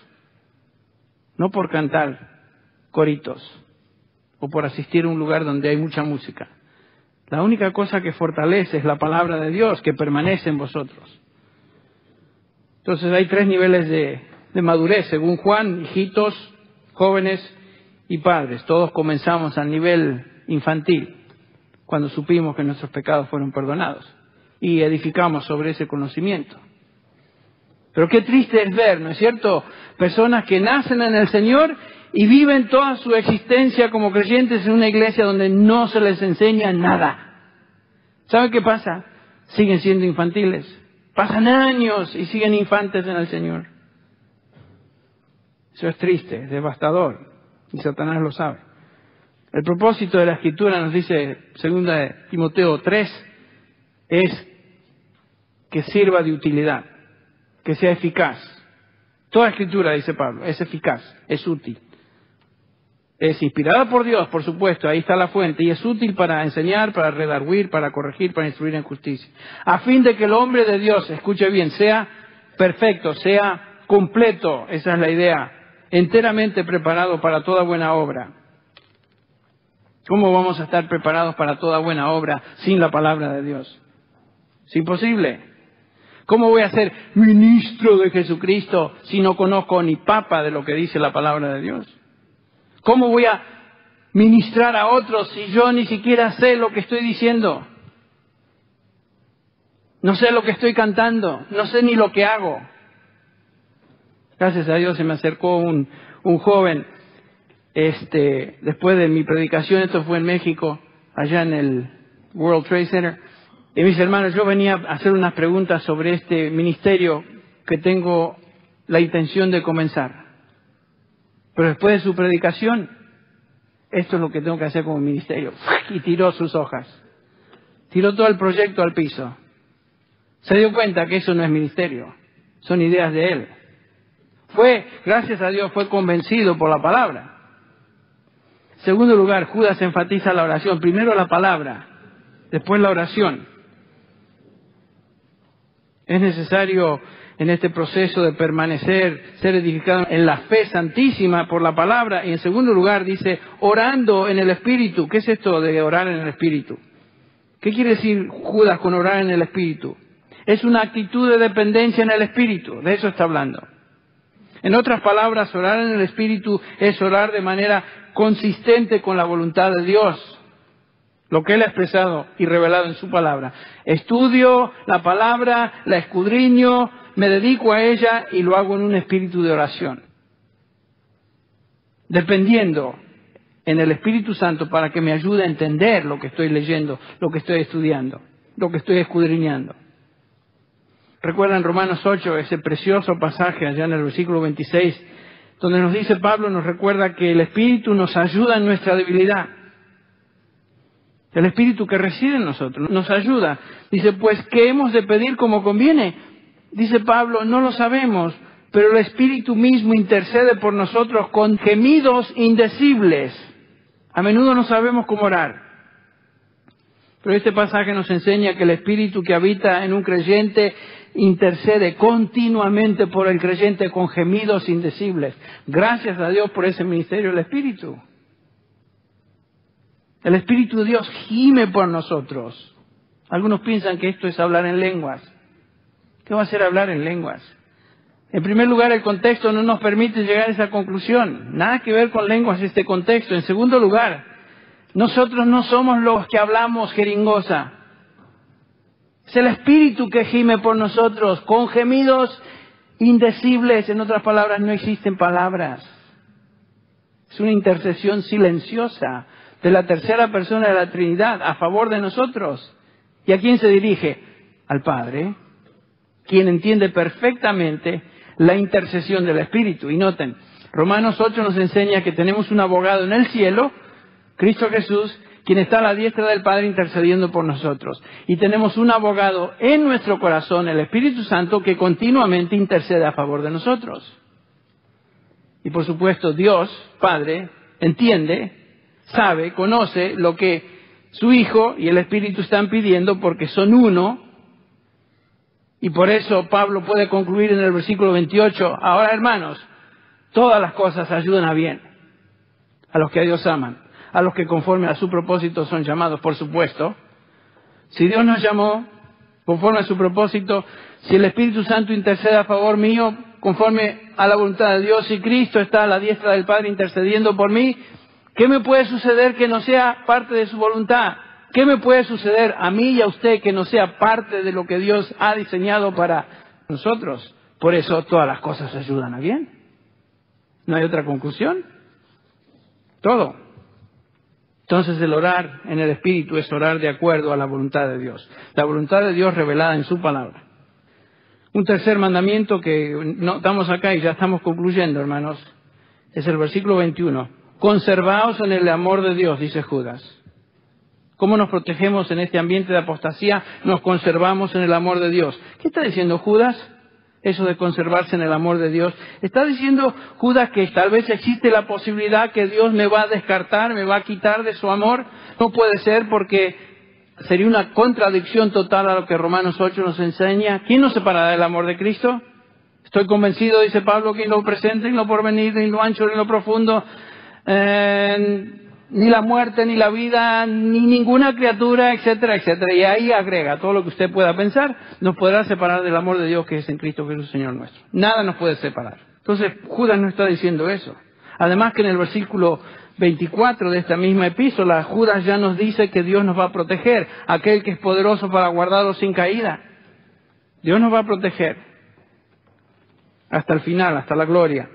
no por cantar coritos o por asistir a un lugar donde hay mucha música. La única cosa que fortalece es la palabra de Dios que permanece en vosotros. Entonces hay tres niveles de, de madurez, según Juan: hijitos, jóvenes y padres. Todos comenzamos al nivel infantil, cuando supimos que nuestros pecados fueron perdonados y edificamos sobre ese conocimiento. Pero qué triste es ver, ¿no es cierto?, personas que nacen en el Señor y viven toda su existencia como creyentes en una iglesia donde no se les enseña nada. ¿Saben qué pasa? Siguen siendo infantiles. Pasan años y siguen infantes en el Señor. Eso es triste, es devastador, y Satanás lo sabe. El propósito de la Escritura, nos dice segunda de Timoteo tres, es que sirva de utilidad, que sea eficaz. Toda Escritura, dice Pablo, es eficaz, es útil. Es inspirada por Dios, por supuesto, ahí está la fuente, y es útil para enseñar, para redarguir, para corregir, para instruir en justicia. A fin de que el hombre de Dios, escuche bien, sea perfecto, sea completo, esa es la idea, enteramente preparado para toda buena obra. ¿Cómo vamos a estar preparados para toda buena obra sin la palabra de Dios? Es imposible. ¿Cómo voy a ser ministro de Jesucristo si no conozco ni papa de lo que dice la palabra de Dios? ¿Cómo voy a ministrar a otros si yo ni siquiera sé lo que estoy diciendo? No sé lo que estoy cantando, no sé ni lo que hago. Gracias a Dios se me acercó un, un joven, este, después de mi predicación, esto fue en México, allá en el World Trade Center, y mis hermanos, yo venía a hacer unas preguntas sobre este ministerio que tengo la intención de comenzar. Pero después de su predicación, esto es lo que tengo que hacer como ministerio. Y tiró sus hojas. Tiró todo el proyecto al piso. Se dio cuenta que eso no es ministerio. Son ideas de él. Fue, gracias a Dios, fue convencido por la palabra. En segundo lugar, Judas enfatiza la oración. Primero la palabra, después la oración. Es necesario en este proceso de permanecer, ser edificado en la fe santísima por la palabra. Y en segundo lugar dice, orando en el Espíritu. ¿Qué es esto de orar en el Espíritu? ¿Qué quiere decir Judas con orar en el Espíritu? Es una actitud de dependencia en el Espíritu. De eso está hablando. En otras palabras, orar en el Espíritu es orar de manera consistente con la voluntad de Dios. Lo que Él ha expresado y revelado en su palabra. Estudio la palabra, la escudriño, me dedico a ella y lo hago en un espíritu de oración. Dependiendo en el Espíritu Santo para que me ayude a entender lo que estoy leyendo, lo que estoy estudiando, lo que estoy escudriñando. Recuerdan Romanos ocho, ese precioso pasaje allá en el versículo veintiséis, donde nos dice Pablo, nos recuerda que el Espíritu nos ayuda en nuestra debilidad. El Espíritu que reside en nosotros nos ayuda. Dice, pues, ¿qué hemos de pedir como conviene? Dice Pablo, no lo sabemos, pero el Espíritu mismo intercede por nosotros con gemidos indecibles. A menudo no sabemos cómo orar. Pero este pasaje nos enseña que el Espíritu que habita en un creyente intercede continuamente por el creyente con gemidos indecibles. Gracias a Dios por ese ministerio del Espíritu. El Espíritu de Dios gime por nosotros. Algunos piensan que esto es hablar en lenguas. ¿Qué va a ser hablar en lenguas? En primer lugar, el contexto no nos permite llegar a esa conclusión. Nada que ver con lenguas este contexto. En segundo lugar, nosotros no somos los que hablamos jeringosa. Es el Espíritu que gime por nosotros con gemidos indecibles. En otras palabras, no existen palabras. Es una intercesión silenciosa de la tercera persona de la Trinidad a favor de nosotros. ¿Y a quién se dirige? Al Padre, quien entiende perfectamente la intercesión del Espíritu. Y noten, Romanos ocho nos enseña que tenemos un abogado en el cielo, Cristo Jesús, quien está a la diestra del Padre intercediendo por nosotros. Y tenemos un abogado en nuestro corazón, el Espíritu Santo, que continuamente intercede a favor de nosotros. Y por supuesto, Dios, Padre, entiende, sabe, conoce lo que su Hijo y el Espíritu están pidiendo porque son uno. Y por eso Pablo puede concluir en el versículo veintiocho, ahora hermanos, todas las cosas ayudan a bien, a los que a Dios aman, a los que conforme a su propósito son llamados, por supuesto. Si Dios nos llamó conforme a su propósito, si el Espíritu Santo intercede a favor mío, conforme a la voluntad de Dios, si Cristo está a la diestra del Padre intercediendo por mí, ¿qué me puede suceder que no sea parte de su voluntad? ¿Qué me puede suceder a mí y a usted que no sea parte de lo que Dios ha diseñado para nosotros? Por eso todas las cosas ayudan a bien. ¿No hay otra conclusión? Todo. Entonces el orar en el Espíritu es orar de acuerdo a la voluntad de Dios. La voluntad de Dios revelada en su palabra. Un tercer mandamiento que notamos acá y ya estamos concluyendo, hermanos, es el versículo veintiuno. Conservaos en el amor de Dios, dice Judas. ¿Cómo nos protegemos en este ambiente de apostasía? Nos conservamos en el amor de Dios. ¿Qué está diciendo Judas? Eso de conservarse en el amor de Dios. Está diciendo Judas que tal vez existe la posibilidad que Dios me va a descartar, me va a quitar de su amor. No puede ser porque sería una contradicción total a lo que Romanos ocho nos enseña. ¿Quién nos separará del amor de Cristo? Estoy convencido, dice Pablo, que en lo presente, en lo porvenir, en lo ancho, en lo profundo, eh, ni la muerte, ni la vida, ni ninguna criatura, etcétera, etcétera. Y ahí agrega todo lo que usted pueda pensar, nos podrá separar del amor de Dios que es en Cristo Jesús, Señor nuestro. Nada nos puede separar. Entonces, Judas no está diciendo eso. Además que en el versículo veinticuatro de esta misma epístola, Judas ya nos dice que Dios nos va a proteger, aquel que es poderoso para guardarlos sin caída. Dios nos va a proteger hasta el final, hasta la gloria.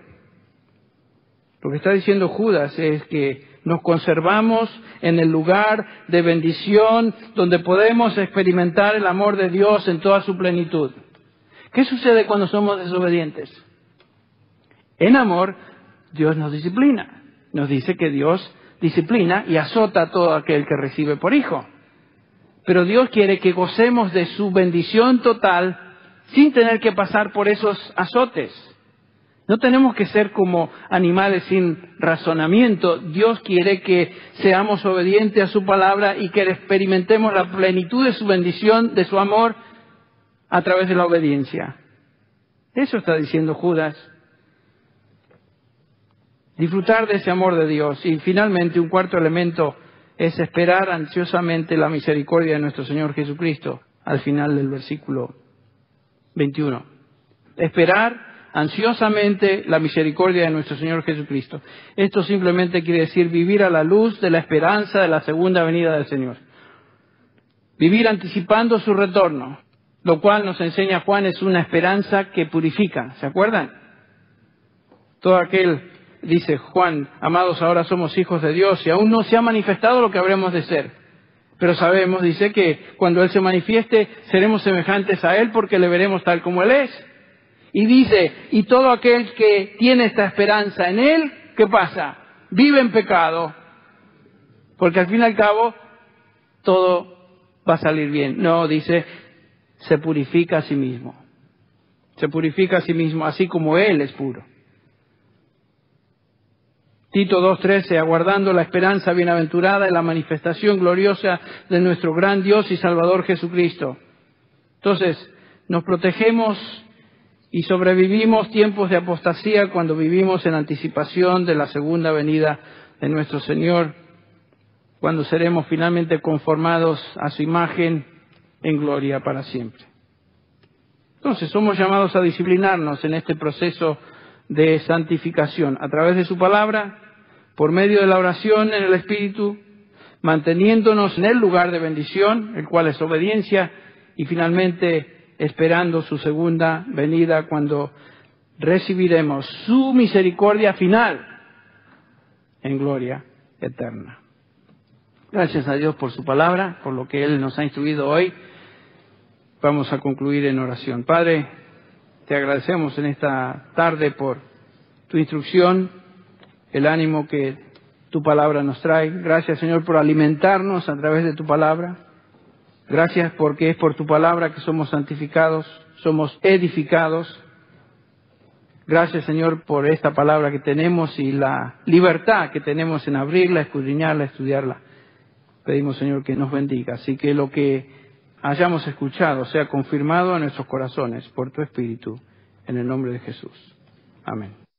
Lo que está diciendo Judas es que nos conservamos en el lugar de bendición donde podemos experimentar el amor de Dios en toda su plenitud. ¿Qué sucede cuando somos desobedientes? En amor, Dios nos disciplina. Nos dice que Dios disciplina y azota a todo aquel que recibe por hijo. Pero Dios quiere que gocemos de su bendición total sin tener que pasar por esos azotes. No tenemos que ser como animales sin razonamiento. Dios quiere que seamos obedientes a su palabra y que experimentemos la plenitud de su bendición, de su amor, a través de la obediencia. Eso está diciendo Judas. Disfrutar de ese amor de Dios. Y finalmente, un cuarto elemento es esperar ansiosamente la misericordia de nuestro Señor Jesucristo, al final del versículo veintiuno. Esperar ansiosamente la misericordia de nuestro Señor Jesucristo. Esto simplemente quiere decir vivir a la luz de la esperanza de la segunda venida del Señor. Vivir anticipando su retorno, lo cual nos enseña Juan es una esperanza que purifica. ¿Se acuerdan? Todo aquel dice Juan, amados, ahora somos hijos de Dios y aún no se ha manifestado lo que habremos de ser. Pero sabemos, dice, que cuando Él se manifieste seremos semejantes a Él porque le veremos tal como Él es. Y dice, y todo aquel que tiene esta esperanza en Él, ¿qué pasa? Vive en pecado. Porque al fin y al cabo todo va a salir bien. No, dice, se purifica a sí mismo. Se purifica a sí mismo, así como Él es puro. Tito dos trece, aguardando la esperanza bienaventurada y la manifestación gloriosa de nuestro gran Dios y Salvador Jesucristo. Entonces, nos protegemos y sobrevivimos tiempos de apostasía cuando vivimos en anticipación de la segunda venida de nuestro Señor, cuando seremos finalmente conformados a su imagen en gloria para siempre. Entonces, somos llamados a disciplinarnos en este proceso de santificación a través de su palabra, por medio de la oración en el Espíritu, manteniéndonos en el lugar de bendición, el cual es obediencia, y finalmente esperando su segunda venida cuando recibiremos su misericordia final en gloria eterna. Gracias a Dios por su palabra, por lo que Él nos ha instruido hoy. Vamos a concluir en oración. Padre, te agradecemos en esta tarde por tu instrucción, el ánimo que tu palabra nos trae. Gracias, Señor, por alimentarnos a través de tu palabra. Gracias porque es por tu palabra que somos santificados, somos edificados. Gracias, Señor, por esta palabra que tenemos y la libertad que tenemos en abrirla, escudriñarla, estudiarla. Pedimos, Señor, que nos bendiga. Así que lo que hayamos escuchado sea confirmado en nuestros corazones por tu Espíritu, en el nombre de Jesús. Amén.